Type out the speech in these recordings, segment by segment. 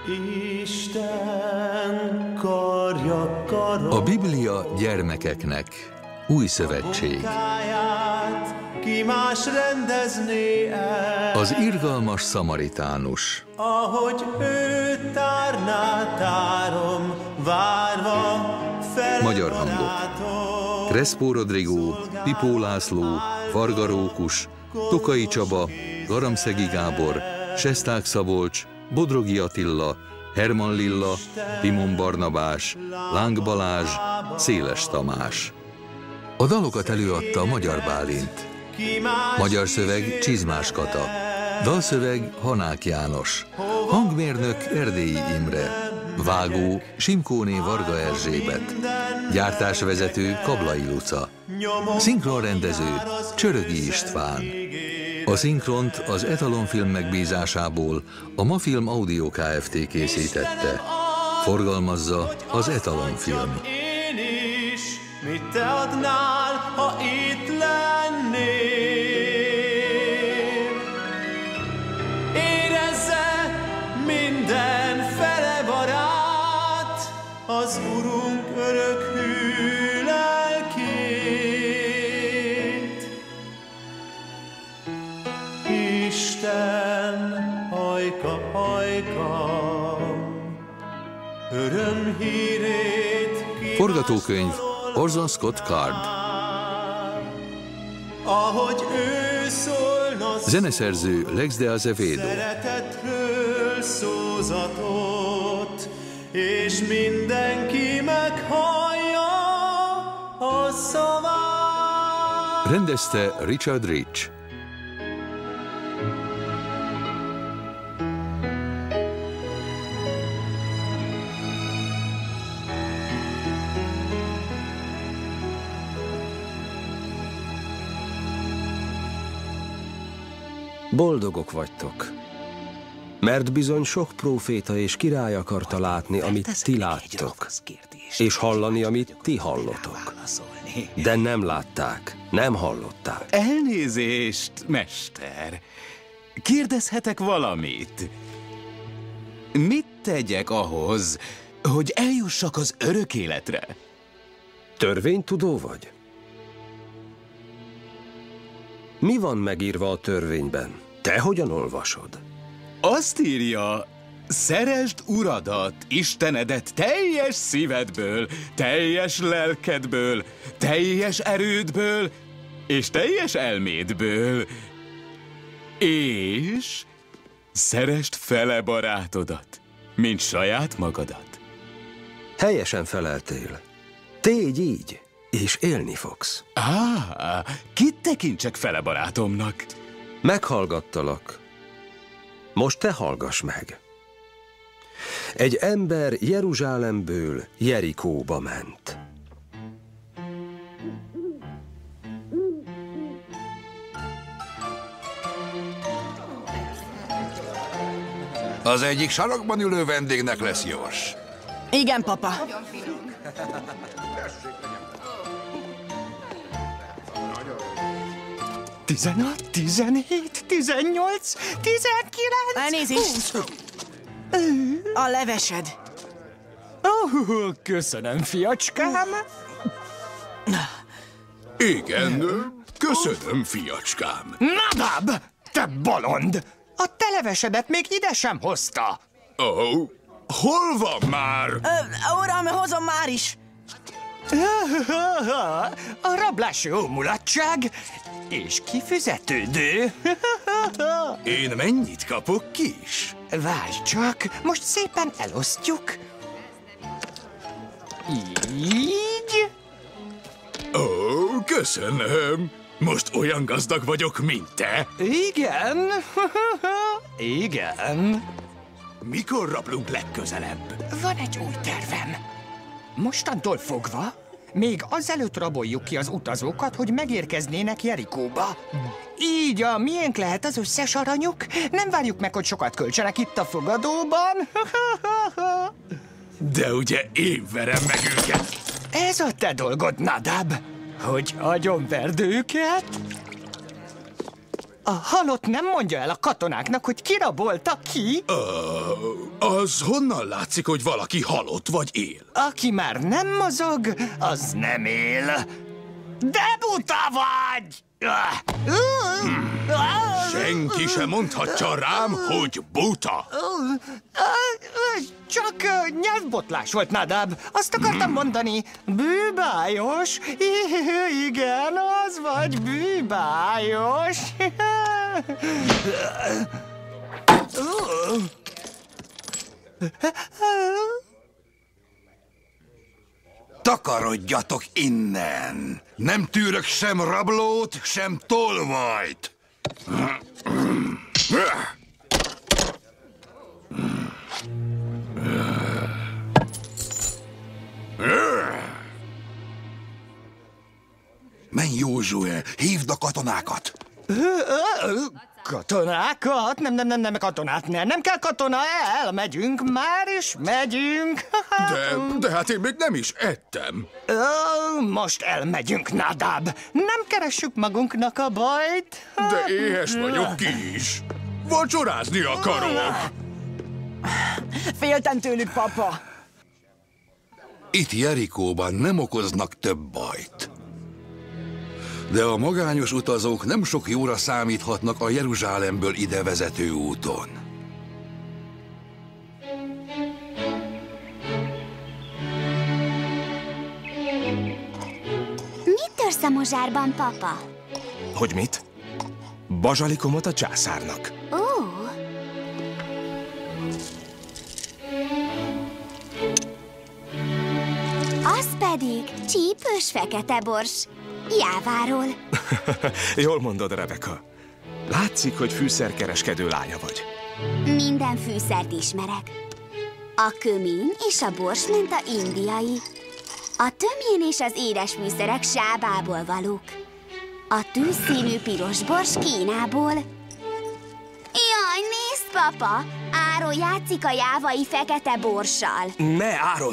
Isten karja karom. A Biblia gyermekeknek. Új szövetség. Ki más rendezné el, Az irgalmas szamaritánus. ahogy ő tárná tárom, várva fel. Magyar hangok. Crespo Rodrigo, Pipó László, Varga Rókus, Tokai Csaba, Garamszegi Gábor, Sesták Szabolcs, Bodrogi Attila, Herman Lilla, Timon Barnabás, Láng Balázs, Széles Tamás. A dalokat előadta Magyar Bálint. Magyar szöveg Csizmás Kata. Dalszöveg Hanák János. Hangmérnök Erdélyi Imre. Vágó Simkóné Varga Erzsébet. Gyártásvezető Kablai Luca. Szinkronrendező Csörögi István. A szinkront az Etalon Film megbízásából a Mafilm Audio Kft. Készítette. Forgalmazza az Etalon Film. Én is, mit te adnál, ha itt lennél? Érezze minden fele barát, az Urunk örök hű lelkét. Isten, hajka, örömhírét Forgatókönyv Orson Scott Card. ahogy ő szólna, Zeneszerző Lex de Azevedo. szeretetről szózatot, és mindenki meghallja a szavát. Rendezte Richard Rich. Boldogok vagytok, mert bizony sok próféta és király akarta látni, amit ti láttok, és hallani, amit ti hallotok. De nem látták, nem hallották. Elnézést, mester. Kérdezhetek valamit? Mit tegyek ahhoz, hogy eljussak az örök életre? Törvénytudó vagy? Mi van megírva a törvényben? Te hogyan olvasod? Azt írja, szeresd Uradat, Istenedet teljes szívedből, teljes lelkedből, teljes erődből és teljes elmédből. És szeresd fele barátodat, mint saját magadat. Helyesen feleltél. Tégy így, és élni fogsz. Kit tekintsek fele barátomnak? Meghallgattalak. Most te hallgass meg. Egy ember Jeruzsálemből Jerikóba ment. Az egyik sarokban ülő vendégnek lesz jós. Igen, papa. Tizenhat, 17, 18, 19... Elnézést! A levesed. Köszönöm, fiacskám. Igen, köszönöm, fiacskám. Nadab, te bolond! A te levesedet még ide sem hozta. Hol van már? Uram, hozom már is. A rablás jó mulatság, és kifizetődő. Én mennyit kapok, kis? Várj csak, most szépen elosztjuk. Így? Köszönöm. Most olyan gazdag vagyok, mint te. Igen. Igen. Mikor rablunk legközelebb? Van egy új tervem. Mostantól fogva, még azelőtt raboljuk ki az utazókat, hogy megérkeznének Jerikóba. Így a miénk lehet az összes aranyuk. Nem várjuk meg, hogy sokat költsenek itt a fogadóban. De ugye én verem meg őket. Ez a te dolgod, Nadab, hogy agyonverd őket. A halott nem mondja el a katonáknak, hogy kirabolta ki? Az honnan látszik, hogy valaki halott vagy él? Aki már nem mozog, az nem él. De buta vagy! Senki sem mondhatja rám, hogy buta. Csak nyelvbotlás volt, Nadab. Azt akartam mondani. Bűbájos. Igen, az vagy bűbájos. Takarodjatok innen! Nem tűrök sem rablót, sem tolvajt! Menj, Józsué, hívd a katonákat! Katonákat? Nem, katonát nem kell katona, elmegyünk már, és megyünk. De hát én még nem is ettem. Most elmegyünk, Nadab. Nem keressük magunknak a bajt. De éhes vagyok ki is. Vacsorázni akarok. Féltem tőlük, papa. Itt Jerikóban nem okoznak több bajt. De a magányos utazók nem sok jóra számíthatnak a Jeruzsálemből ide vezető úton. Mit törsz a mozsárban, papa? Hogy mit? Bazsalikomot a császárnak. Ó! Az pedig csípős fekete bors. Jáváról. Jól mondod, Rebeka. Látszik, hogy fűszerkereskedő lánya vagy. Minden fűszert ismerek. A kömény és a borsmenta indiai. A tömjén és az édes fűszerek Sábából valók. A tűzszínű piros bors Kínából. Jaj, nézd, papa! Áron játszik a jávai fekete borssal. Ne, Áron!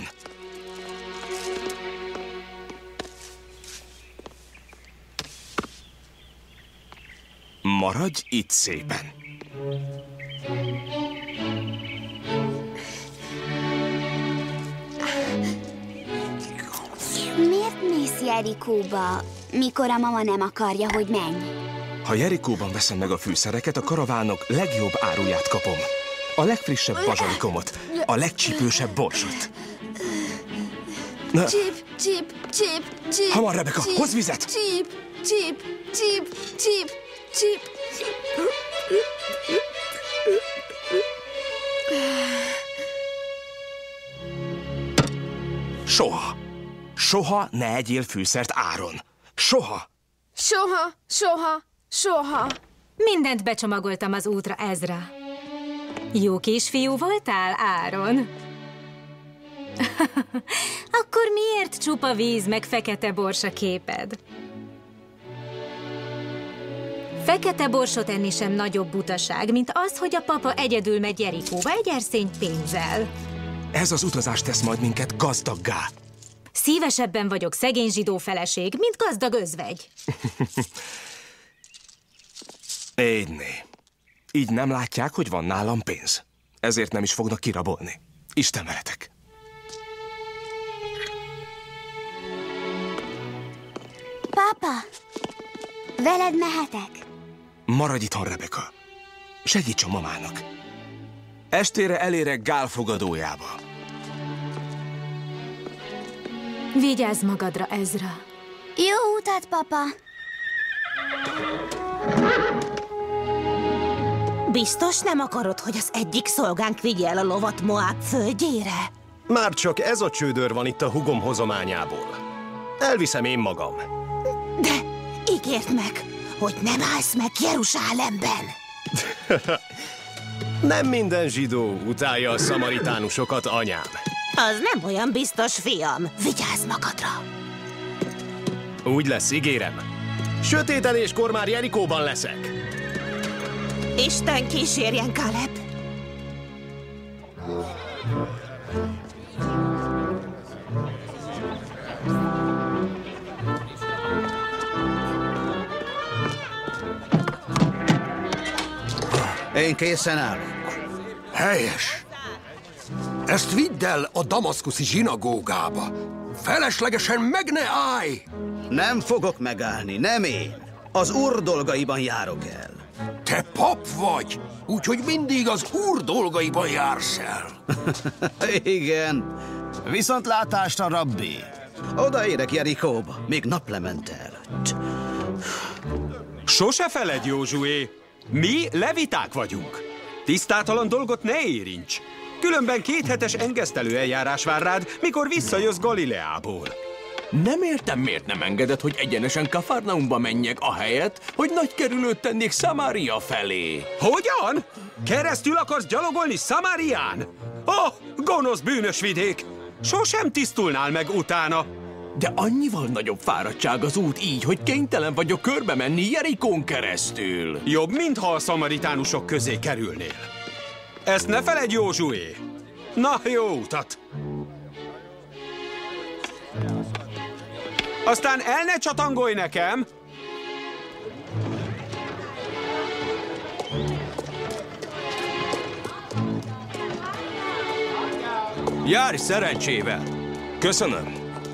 Maradj itt szépen. Miért mész Jerikóba, mikor a mama nem akarja, hogy menj? Ha Jerikóban veszem meg a fűszereket, a karavánok legjobb áruját kapom. A legfrissebb bazsalikomot, a legcsípősebb borsot. Csíp. Hamar, Rebeka, hozz vizet! Csíp. Soha ne egyél fűszert, Áron. Soha! Soha. Mindent becsomagoltam az útra, Ezra. Jó kisfiú voltál, Áron? Akkor miért csupa víz meg fekete bors a képed? Fekete borsot enni sem nagyobb butaság, mint az, hogy a papa egyedül megy Jerikóba egy erszény pénzzel. Ez az utazás tesz majd minket gazdaggá. Szívesebben vagyok szegény zsidó feleség, mint gazdag özvegy. Édné. Így nem látják, hogy van nálam pénz. Ezért nem is fognak kirabolni. Isten veletek. Papa, veled mehetek? Maradj itthon, Rebeka. Segíts a mamának. Estére elérek Gál fogadójába. Vigyázz magadra, Ezra. Jó utat, papa. Biztos nem akarod, hogy az egyik szolgánk vigye el a lovat Moáb földjére? Már csak ez a csődör van itt a hugom hozományából. Elviszem én magam. De ígérd meg, hogy nem állsz meg Jeruzsálemben. Nem minden zsidó utálja a szamaritánusokat, anyám. Az nem olyan biztos, fiam. Vigyázz magadra. Úgy lesz, ígérem. Sötételéskor már Jerikóban leszek. Isten kísérjen, Káleb. Én készen állok. Helyes. Ezt vidd el a damaszkuszi zsinagógába. Feleslegesen meg ne állj! Nem fogok megállni, nem én. Az úr dolgaiban járok el. Te pap vagy, úgyhogy mindig az úr dolgaiban jársz el. Igen. Viszontlátásra, rabbi. Odaérek Jerikóba, még naplemente előtt. Sose feled, Józsué! Mi leviták vagyunk. Tisztátalan dolgot ne érints. Különben 2 hetes engesztelő eljárás vár rád, mikor visszajössz Galileából. Nem értem, miért nem engedett, hogy egyenesen Kafarnaumba menjek, ahelyett, hogy nagykerülőt tennék Szamária felé. Hogyan? Keresztül akarsz gyalogolni Szamárián? Gonosz bűnös vidék! Sosem tisztulnál meg utána. De annyival nagyobb fáradtság az út így, hogy kénytelen vagyok körbe menni Jerikón keresztül. Jobb, mintha a szamaritánusok közé kerülnél. Ezt ne feledj, Józsué! Na, jó utat! Aztán el ne csatangolj nekem! Járj szerencsével! Köszönöm!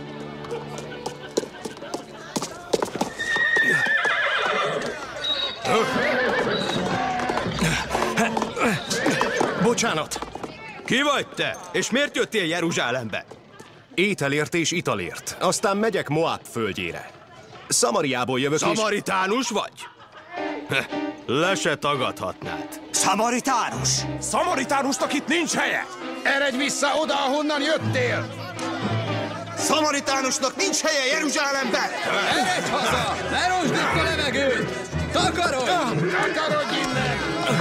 Bocsánat! Ki vagy te? És miért jöttél Jeruzsálembe? Ételért és italért. Aztán megyek Moab földjére. Szamariából jövök. Szamaritánus vagy? Le se tagadhatnád. Szamaritánus! Szamaritánusnak itt nincs helye! Eredj vissza oda, ahonnan jöttél! Szamaritánusnak nincs helye Jeruzsálemben! Eredj haza! Ne rosd itt a levegőt! Takarodj! Takarodj innen!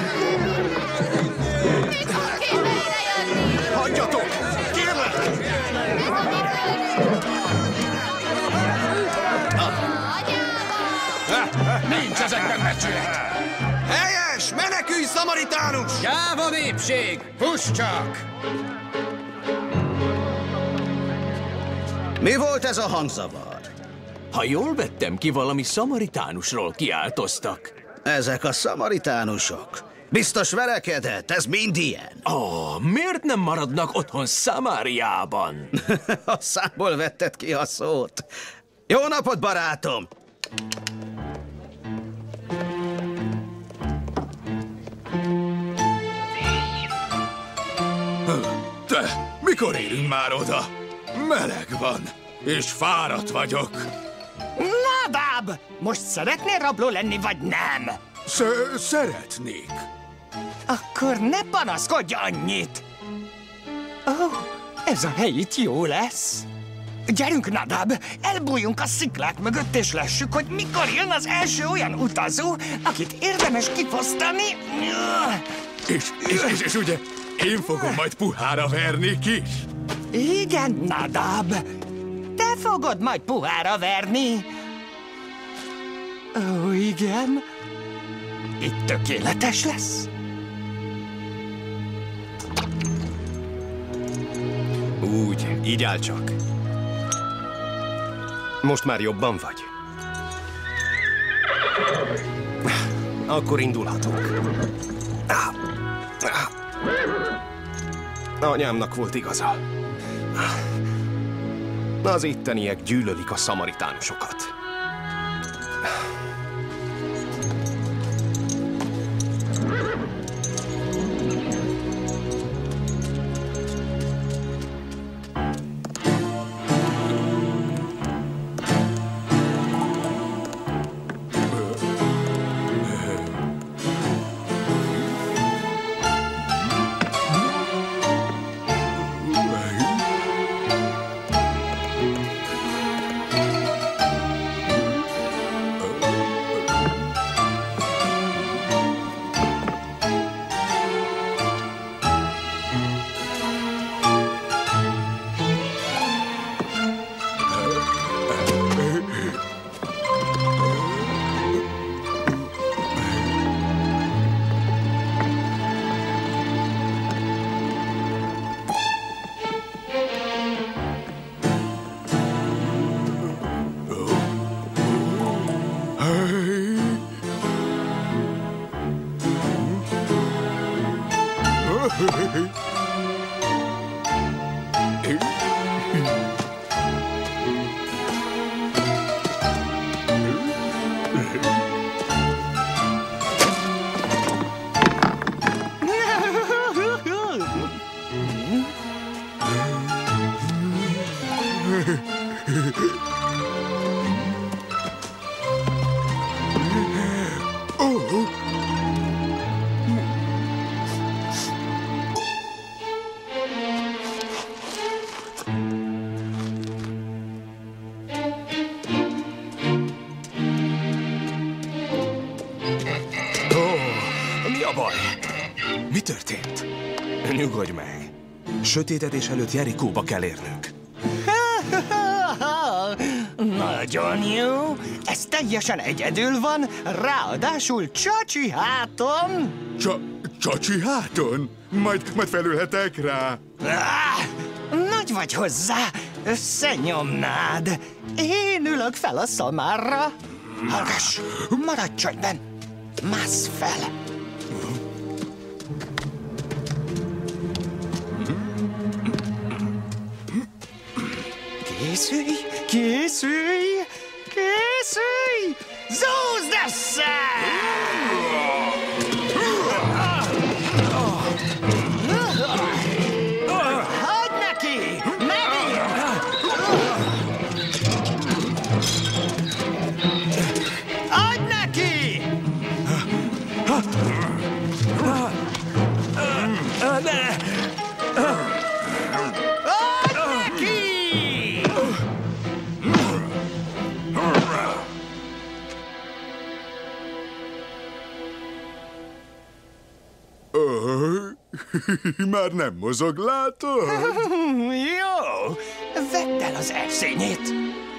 Hagyjatok! Kérlek! Nincs ezekben becsület! Helyes! Menekülj, szamaritánus! Gyáva népség! Fuss csak! Mi volt ez a hangzavar? Ha jól vettem ki, valami szamaritánusról kiáltoztak. Ezek a szamaritánusok. Biztos verekedett, ez mind ilyen. Miért nem maradnak otthon Szamáriában? A számból vetted ki a szót. Jó napot, barátom! Te, mikor érünk már oda? Meleg van, és fáradt vagyok. Nadáb! Most szeretnél rabló lenni, vagy nem? Szeretnék. Akkor ne panaszkodj annyit! Ez a hely itt jó lesz. Gyerünk, Nadab, elbújjunk a sziklák mögött, és lássuk, hogy mikor jön az első olyan utazó, akit érdemes kifosztani. És ugye én fogom majd puhára verni kis? Igen, Nadab, te fogod majd puhára verni. Ó, igen. Itt tökéletes lesz. Úgy, így áll csak. Most már jobban vagy? Akkor indulhatunk. Anyámnak volt igaza. Az itteniek gyűlölik a szamaritánusokat. Mi a baj? Mi történt? Nyugodj meg. Sötétedés előtt Jerikóba kell érnünk. Nagyon jó. Ez teljesen egyedül van, ráadásul csacsi háton. Csacsi háton? Majd felülhetek rá. Nagy vagy hozzá, összenyomnád. Én ülök fel a szamárra. Hallgass, maradj csöndben. Mász fel. Készülj, készülj, készülj! Zúzd össze! Hagyd neki! Megint! Adj neki! Ne! Már nem mozog, látod? Jó, vedd el az erszényét.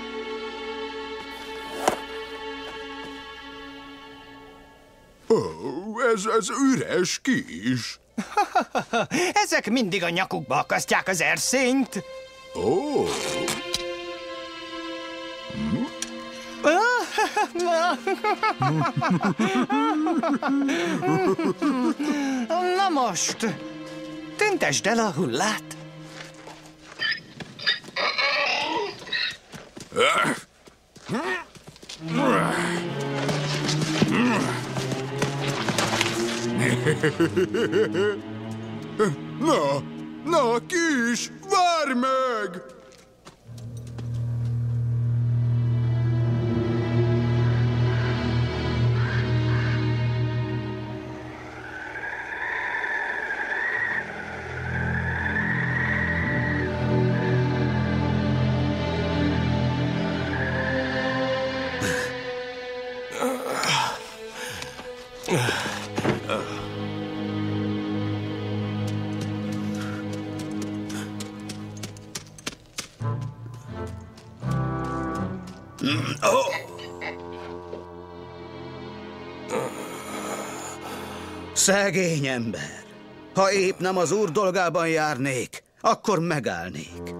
Ez üres kis. Ezek mindig a nyakukba akasztják az erszényt. Ó. Na most, tüntesd el a hullát. Na, kis, várj meg! Szegény ember! Ha épp nem az úr dolgában járnék, akkor megállnék.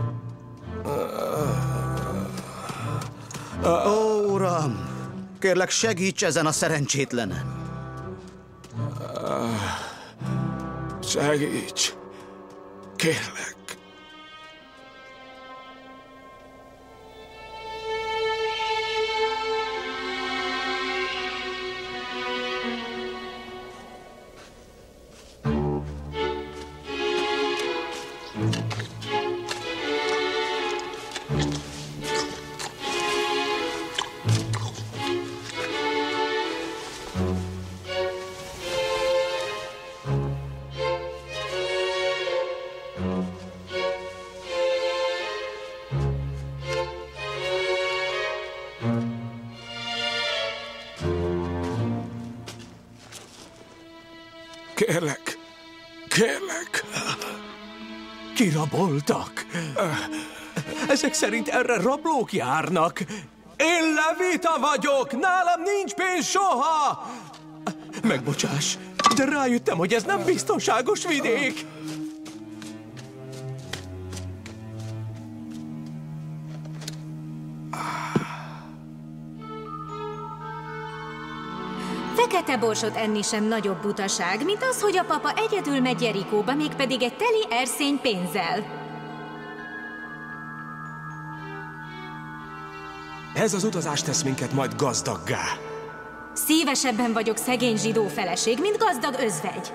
Ó, uram! Kérlek, segíts ezen a szerencsétlenen! Segíts! Kérlek! Kérlek, kérlek. Kiraboltak. Ezek szerint erre rablók járnak. Én Levita vagyok, nálam nincs pénz soha. Megbocsáss, de rájöttem, hogy ez nem biztonságos vidék. Fekete borsot enni sem nagyobb butaság, mint az, hogy a papa egyedül megy Jerikóba, mégpedig egy teli erszény pénzzel. Ez az utazás tesz minket majd gazdaggá. Szívesebben vagyok szegény zsidó feleség, mint gazdag özvegy.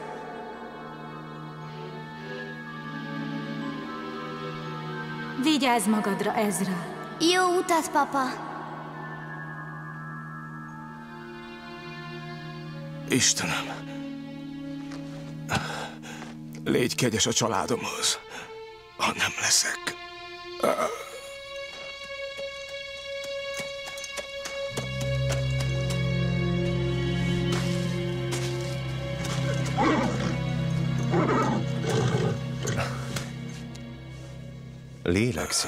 Vigyázz magadra, Ezra. Jó utat, papa! Istenem, légy kegyes a családomhoz, ha nem leszek. Lélegzik.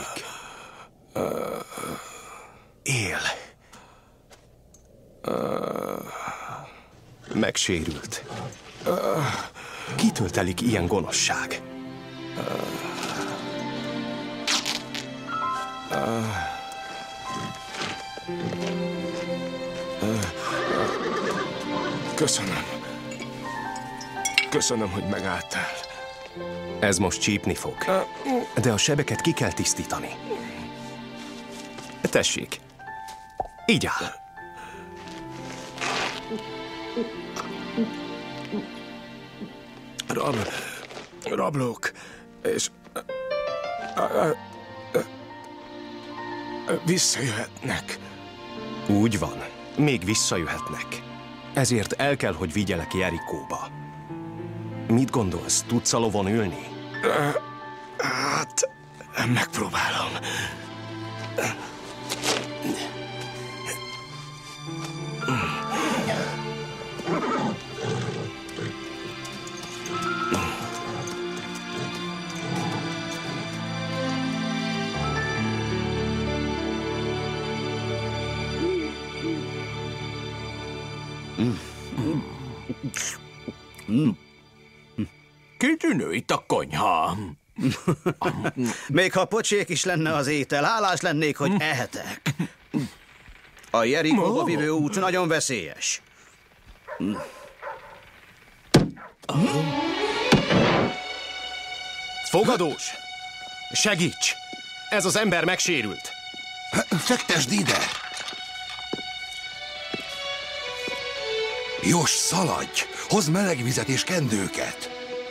Él. Megsérült. Kitől telik ilyen gonoszság? Köszönöm. Köszönöm, hogy megálltál. Ez most csípni fog. De a sebeket ki kell tisztítani. Tessék. Így áll. Rablók, és visszajöhetnek. Úgy van, még visszajöhetnek. Ezért el kell, hogy vigyelek Jerikóba. Mit gondolsz, tudsz a lovon ülni? Hát, megpróbálom. Kitűnő itt a konyha. Még ha pocsék is lenne az étel, hálás lennék, hogy ehetek. A Jerikóba vívő út nagyon veszélyes. Fogadós! Segíts! Ez az ember megsérült. Fektesd ide! Jos, szaladj! Hozz meleg vizet és kendőket!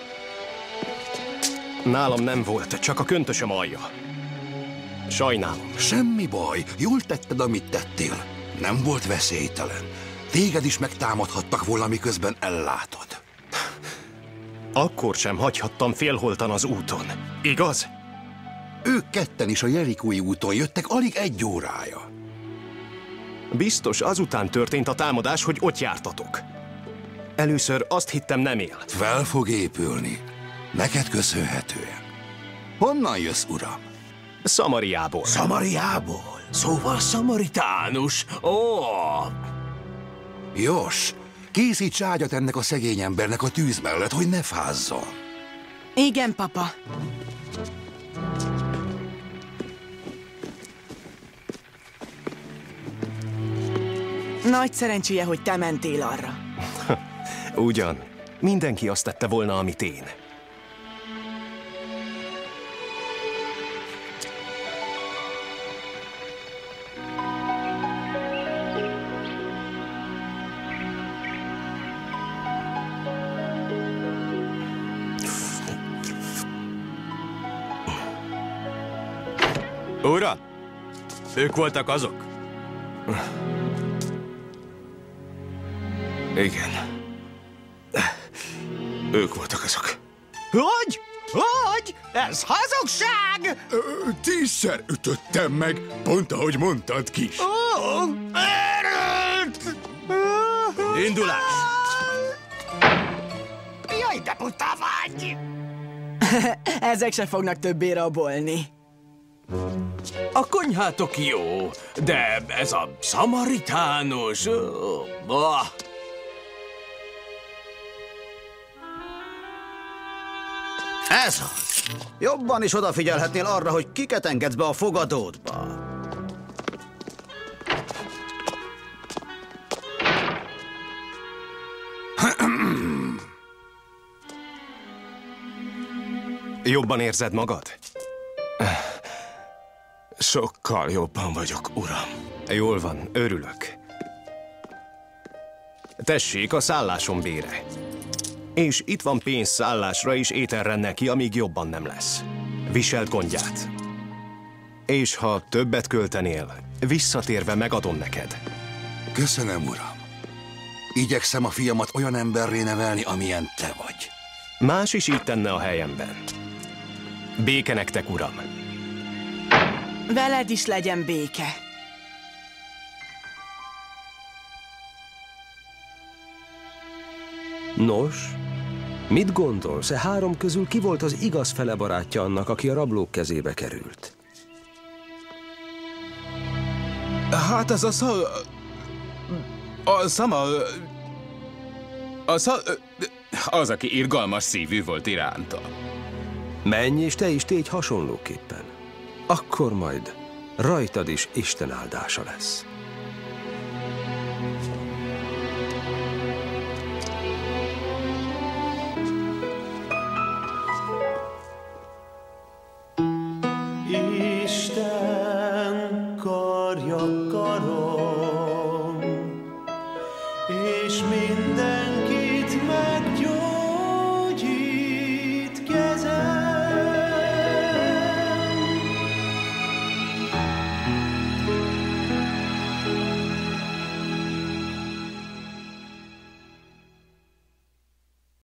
Nálam nem volt, csak a köntösöm alja. Sajnálom. Semmi baj, jól tetted, amit tettél. Nem volt veszélytelen. Téged is megtámadhattak volna, miközben ellátod. Akkor sem hagyhattam félholtan az úton. Igaz? Ők ketten is a Jerikói úton jöttek alig 1 órája. Biztos azután történt a támadás, hogy ott jártatok. Először azt hittem, nem él. Fel fog épülni. Neked köszönhetően. Honnan jössz, uram? Szamariából. Szamariából? Szóval szamaritánus. Ó! Jos, készíts ágyat ennek a szegény embernek a tűz mellett, hogy ne fázzon. Igen, papa. Nagy szerencséje, hogy te mentél arra. Ugyan. Mindenki azt tette volna, amit én. Uram, ők voltak azok? Igen. Ők voltak azok. Hogy? Hogy? Ez hazugság! 10-szer ütöttem meg, pont ahogy mondtad, kis. Indulás! Jaj, de buta vagy! Ezek se fognak többé rabolni. A konyhátok jó, de ez a szamaritánus... Ez az. Jobban is odafigyelhetnél arra, hogy kiket engedsz be a fogadódba. Jobban érzed magad? Sokkal jobban vagyok, uram. Jól van, örülök. Tessék a szállásom bére. És itt van pénz szállásra és ételre neki, amíg jobban nem lesz. Viselt gondját. És ha többet költenél, visszatérve megadom neked. Köszönöm, uram. Igyekszem a fiamat olyan emberré nevelni, amilyen te vagy. Más is így tenne a helyemben. Béke nektek, uram. Veled is legyen béke. Nos, mit gondolsz? E 3 közül ki volt az igaz fele barátja annak, aki a rablók kezébe került? Hát az az, aki irgalmas szívű volt iránta. Menj, és te is tégy hasonlóképpen. Akkor majd rajtad is Isten áldása lesz. Isten karja karon